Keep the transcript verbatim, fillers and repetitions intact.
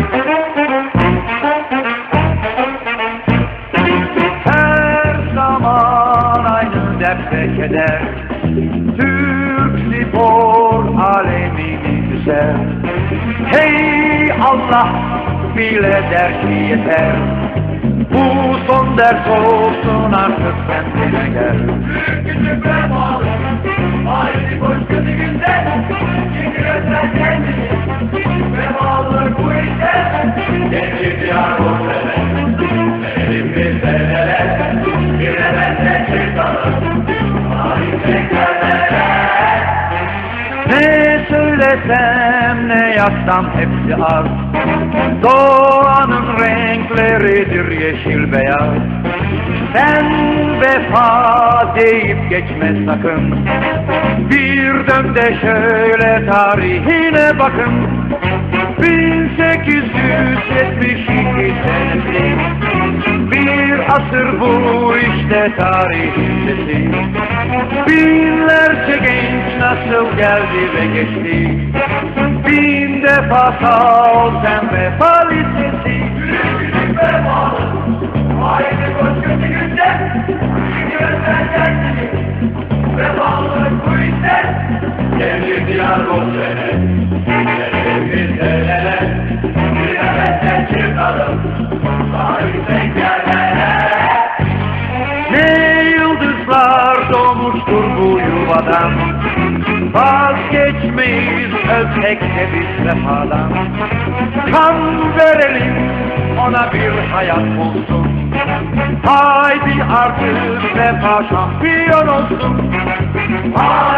Her zaman aynı dert ve keder, Türk spor alemini güzel. Hey Allah, bile der ki yeter, bu son ders olsun, artık kendine gel. Büyük küçük ve bağlı, aile boş kötü günde, çünkü özel kendini, ve bağlılar bu işte, genç diyar bu sene, verelim bir seneler, bir de benden çıkalım, tarihte gelmeler. Ne söylesem ne yazsam hepsi az, doğanın renkleridir yeşil beyaz. Sen vefa deyip geçme sakın, bir dön de şöyle tarihine bakın. bin sekiz yüz yetmiş iki senesi, bir asır bu işte tarihin sesi. Binlerce genç nasıl geldi ve geçti, bin defa sağ ol sen vefa listesi. Küçük ve bağlı, aile boş kötü günde, çünkü özel kendini, ve bağlılar bu işte, genç diyar bu sene, verelim bir seneler, bir de benden çıkalım, tarihte gelmeler. Ne yıldızlar doğmuştur bu yuvadan, vazgeçmeyiz ölsek de biz vefadan. Kan verelim ona bir hayat bulsun, haydi artık vefa şampiyon olsun.